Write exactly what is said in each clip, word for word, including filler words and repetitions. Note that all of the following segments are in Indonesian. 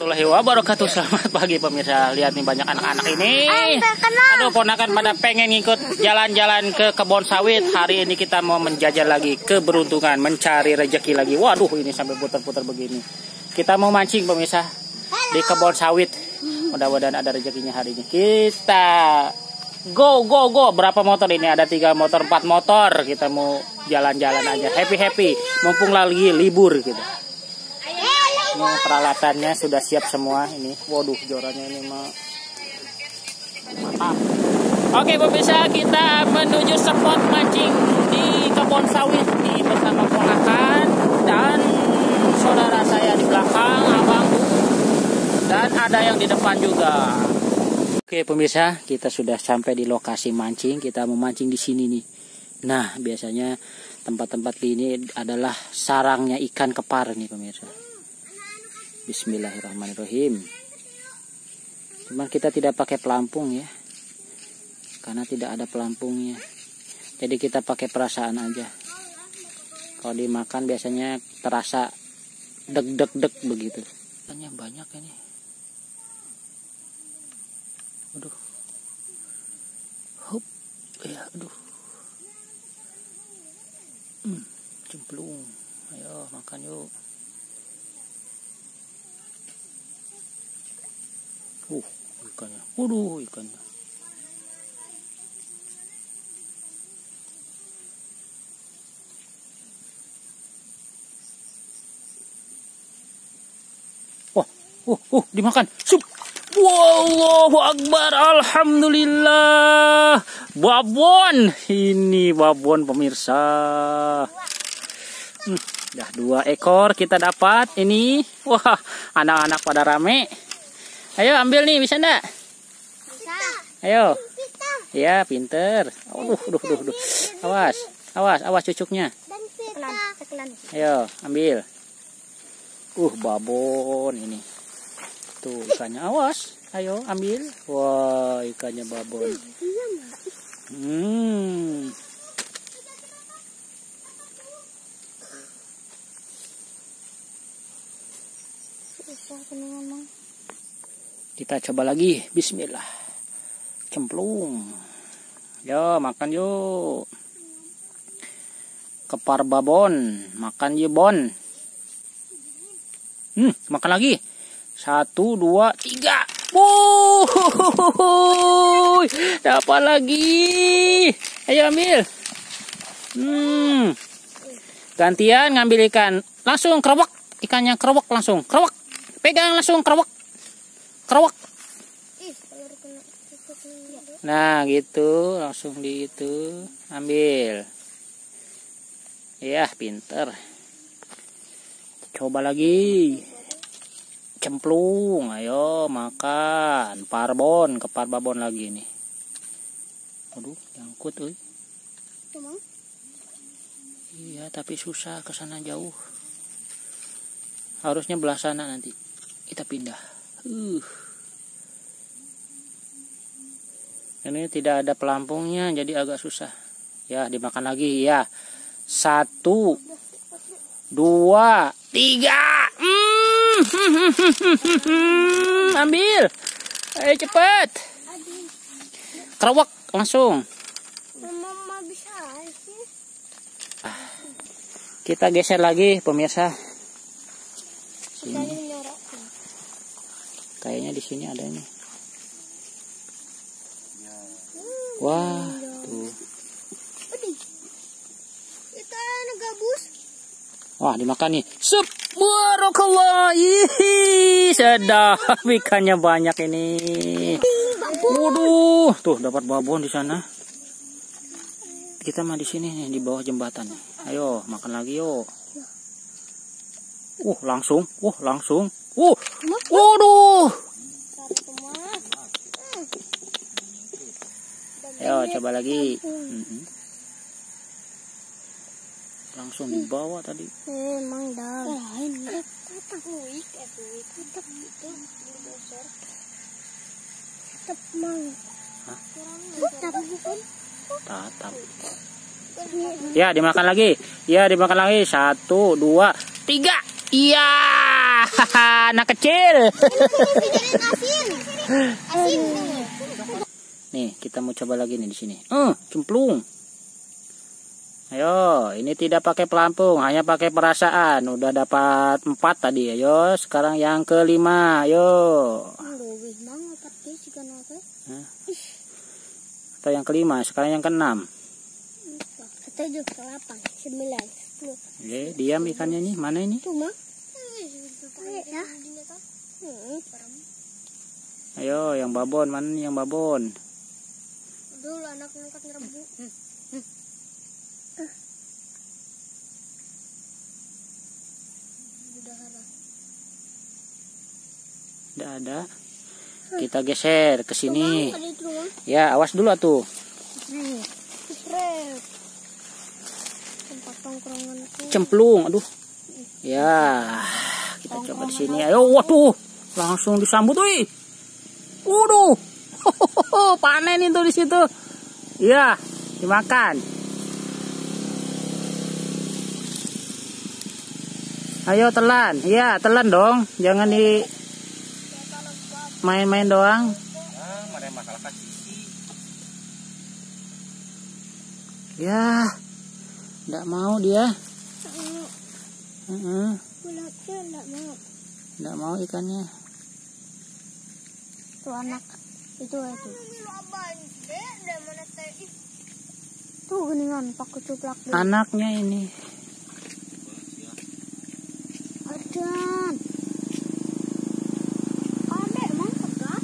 Warahmatullahi wabarakatuh. Selamat pagi pemirsa. Lihat nih banyak anak-anak ini. Aduh, ponakan pada pengen ngikut jalan-jalan ke kebun sawit. Hari ini kita mau menjajal lagi keberuntungan, mencari rezeki lagi. Waduh, ini sampai putar-putar begini. Kita mau mancing pemirsa di kebun sawit. Mudah-mudahan ada rezekinya hari ini. Kita go go go. Berapa motor ini? Ada tiga motor, empat motor. Kita mau jalan-jalan aja. Happy happy. Mumpung lagi libur gitu. Ini peralatannya sudah siap semua ini. Waduh, jorannya ini mah mantap. Oke pemirsa, kita menuju spot mancing di kebun sawit ini bersama ponakan dan saudara saya di belakang, abang, dan ada yang di depan juga. Oke pemirsa, kita sudah sampai di lokasi mancing. Kita mau mancing di sini nih. Nah, biasanya tempat-tempat ini adalah sarangnya ikan kepar nih pemirsa. Bismillahirrahmanirrahim. Cuman kita tidak pakai pelampung ya, karena tidak ada pelampungnya. Jadi kita pakai perasaan aja. Kalau dimakan biasanya terasa deg deg deg begitu. Ikannya banyak ini. Aduh. Hup. Ya, aduh. Hmm, cemplung. Ayo makan yuk. Uh, ikannya. Waduh, ikannya. Wah, uh, uh, dimakan. Sup. Wallahu akbar. Alhamdulillah. Babon. Ini babon pemirsa. Hmm, dah dua ekor kita dapat ini. Wah, anak-anak pada rame. Ayo ambil nih, bisa enggak? Bisa. Ayo. Bisa. Ya, pinter. Aduh, aduh, aduh, aduh. Awas, awas, awas cucuknya. Dan sekelan, sekelan. Ayo, ambil. Uh, babon ini. Tuh ikannya, awas. Ayo, ambil. Wah, ikannya babon. Hmm. Kita coba lagi. Bismillah. Cemplung. Yo, makan yuk. Kepar babon. Makan yuk, Bon. Hmm, makan lagi. Satu, dua, tiga. Wuh, dapat lagi. Ayo ambil. Hmm. Gantian ngambil ikan. Langsung kerewak. Ikannya kerewak langsung. Kerewak. Pegang langsung kerewak. Kerewak. Nah gitu, langsung di itu ambil. Ya pinter. Coba lagi. Cemplung, ayo makan. Parbon, kepar babon lagi nih. Aduh, nyangkut euy. Iya, tapi susah, kesana jauh. Harusnya belah sana nanti. Kita pindah. Uh. Ini tidak ada pelampungnya, jadi agak susah. Ya, dimakan lagi ya. Satu, dua, tiga. Mm. Ambil. Ayo cepat. Kerewak langsung. Mama bisa sih. Ah. Kita geser lagi pemirsa. Sini. Kayaknya di sini ada nih. Wah, tuh. Kita gabus. Wah, dimakan nih. Sup, barakallah. Ih, sedap. Ikannya banyak ini. Waduh, tuh dapat babon di sana. Kita mah di sini nih, di bawah jembatan nih. Ayo, makan lagi yuk. Uh, langsung. Uh, langsung. Uh, waduh. Ayo coba lagi. Mm-hmm. Langsung dibawa tadi. Emang dah. Lain. Tatap. Ya dimakan lagi. Ya dimakan lagi. Satu, dua, tiga. Iya, anak kecil. Asin. Asin. Nih, kita mau coba lagi nih di sini. Eh, cemplung. Ayo, ini tidak pakai pelampung, hanya pakai perasaan. Udah dapat empat tadi. Ayo, sekarang yang kelima. Ayo. Hah? Atau yang kelima, sekarang yang keenam. Tujuh, delapan, sembilan, sepuluh. Oke, diam ikannya nih. Mana ini? Cuma. Ayo, yang babon. Mana nih yang babon? Dulu anak ngangkat ngerebu. Tidak ada. Kita geser ke sini. Ya, awas dulu atuh. Cemplung, aduh. Ya, kita coba di sini. Ayo, waduh, langsung disambut, wih. Waduh, panen itu di situ. Ya, dimakan. Ayo telan, ya telan dong, jangan di main-main doang. Ya, tidak mau dia. Uh-uh. Tidak mau ikannya. Tuh anak itu itu. Tuh geningan pakai cuplak. Anaknya ini. Adan. Ada emang pegang.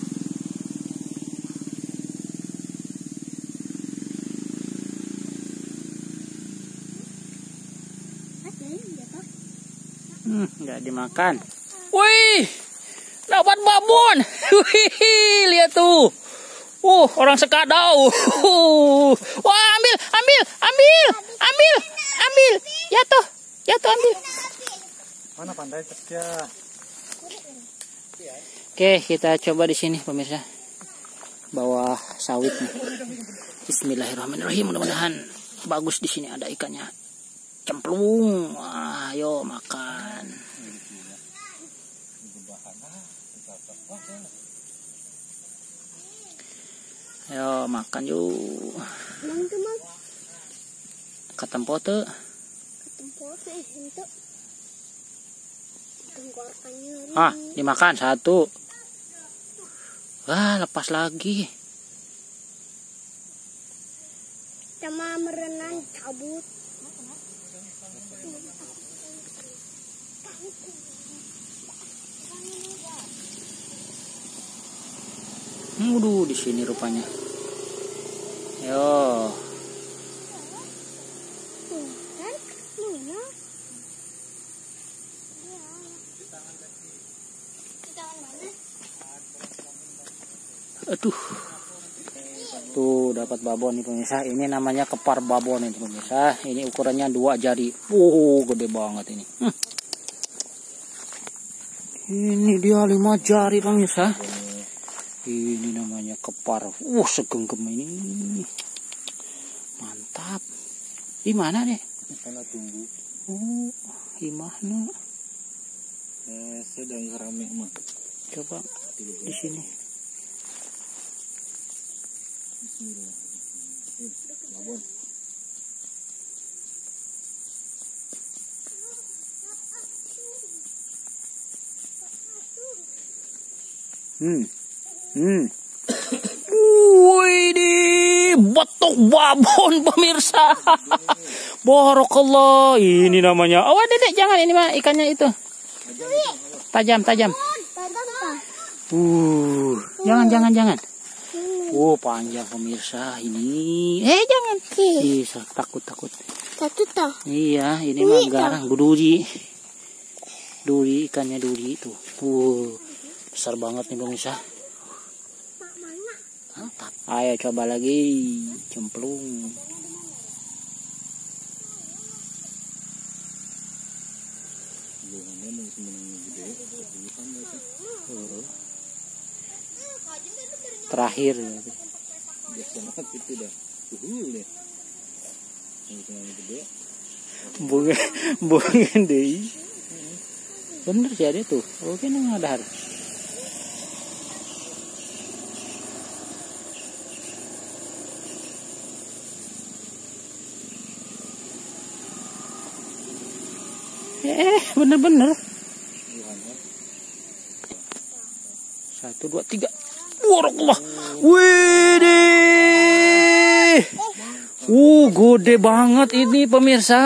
Hmm, nggak dimakan. Wih, dapat babon. Wih, lihat tuh. Uh, orang sekadau. Uh, wah, ambil, ambil, ambil, ambil, ambil. Jatuh, jatuh ambil. Mana pandai kerja? Oke, kita coba di sini pemirsa. Bawah sawit nih. Bismillahirrahmanirrahim. Mudah-mudahan bagus di sini ada ikannya. Cemplung. Wah, ayo makan. Ayo makan yuk. Katempo tuh. Ah, dimakan satu. Wah, lepas lagi. Sama merenang cabut. Waduh, di sini rupanya. Yo. Aduh. Tuh dapat babon nih pemirsa. Ini namanya kepar babon ini pemirsa. Ini ukurannya dua jari. Wow, gede banget ini. Hmm. Ini dia lima jari pemirsa. Ini namanya kepar. Uh, segenggam ini. Mantap. Di mana deh? Karena tunggu. Oh, di mana? Eh, sedang rame mah. Coba di sini. Babon. Hmm. Hmm. Wih, di betok babon pemirsa. Barakallah. Ini namanya. Oh, Dedek, jangan ini mah ikannya itu. Tajam, tajam. Uh, jangan, jangan, jangan. Oh, panjang pemirsa ini. Eh, jangan. Ih, takut, takut. Takut tah. Iya, ini mah garang, duri. Duri, ikannya duri itu. Uh, besar banget nih pemirsa. Mantap. Ayo coba lagi, cemplung. Terakhir. Bunga, bunga deh. Bener sih ada tuh. Oke nang ada. Eh, bener-bener. Satu, dua, tiga. Warahmatullah. Widih. Uh, gede banget ini pemirsa.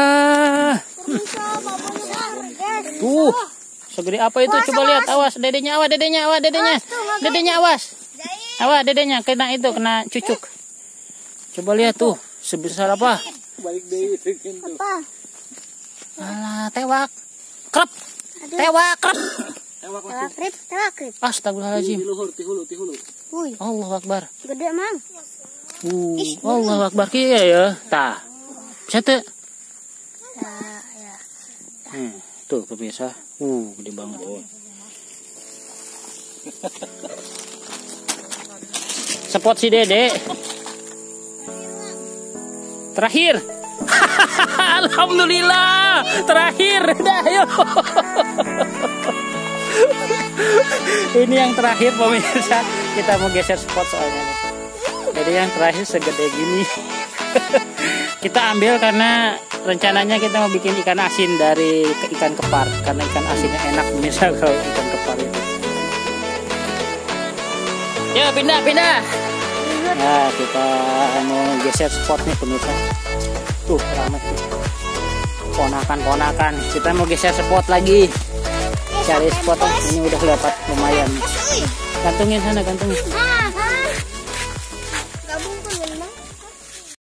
Tuh, segede apa itu? Coba lihat, awas dedenya, awas dedenya, awas dedenya, dedenya awas, awas dedenya kena itu, kena cucuk. Coba lihat tuh, sebesar apa? Apa? Alah, tewak, krep, tewak, krep. Tewakrip, tewakrip. Astagfirullahaladzim. Wih, Allahu Akbar. gede mang. Uh, Allahu Akbar kia ya. Tah, bisa tuh. Nah, ya. Hmm, tuh pemirsa, uh, gede banget. Spot si Dede. Terakhir. Alhamdulillah, terakhir. Dah, yuk. Ini yang terakhir pemirsa. Kita mau geser spot soalnya. Jadi yang terakhir segede gini. Kita ambil karena rencananya kita mau bikin ikan asin dari ikan kepar. Karena ikan asinnya enak pemirsa kalau ikan kepar itu. Ya pindah pindah. Nah kita mau geser spotnya pemirsa. Tuh ramai tuh. Ponakan-ponakan. Kita mau geser spot lagi. Cari spot ini udah dapat lumayan. Gantungin sana gantungin.